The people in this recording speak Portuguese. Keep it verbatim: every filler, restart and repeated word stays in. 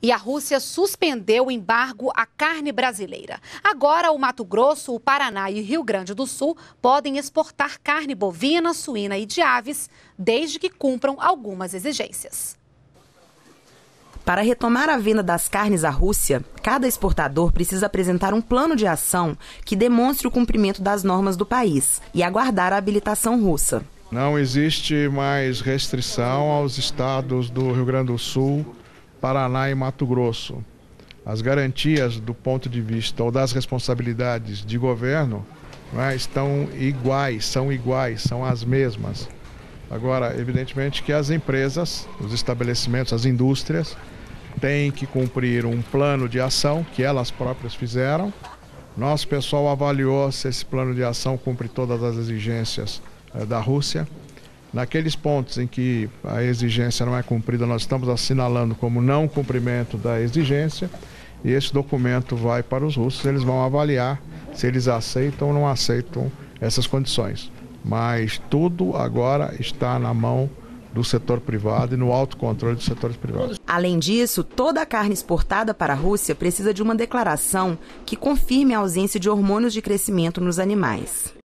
E a Rússia suspendeu o embargo à carne brasileira. Agora, o Mato Grosso, o Paraná e o Rio Grande do Sul podem exportar carne bovina, suína e de aves, desde que cumpram algumas exigências. Para retomar a venda das carnes à Rússia, cada exportador precisa apresentar um plano de ação que demonstre o cumprimento das normas do país e aguardar a habilitação russa. Não existe mais restrição aos estados do Rio Grande do Sul, Paraná e Mato Grosso. As garantias do ponto de vista ou das responsabilidades de governo, né, estão iguais, são iguais, são as mesmas. Agora, evidentemente que as empresas, os estabelecimentos, as indústrias, têm que cumprir um plano de ação que elas próprias fizeram. Nosso pessoal avaliou se esse plano de ação cumpre todas as exigências eh, da Rússia. Naqueles pontos em que a exigência não é cumprida, nós estamos assinalando como não cumprimento da exigência e esse documento vai para os russos, eles vão avaliar se eles aceitam ou não aceitam essas condições. Mas tudo agora está na mão do setor privado e no autocontrole dos setores privados. Além disso, toda a carne exportada para a Rússia precisa de uma declaração que confirme a ausência de hormônios de crescimento nos animais.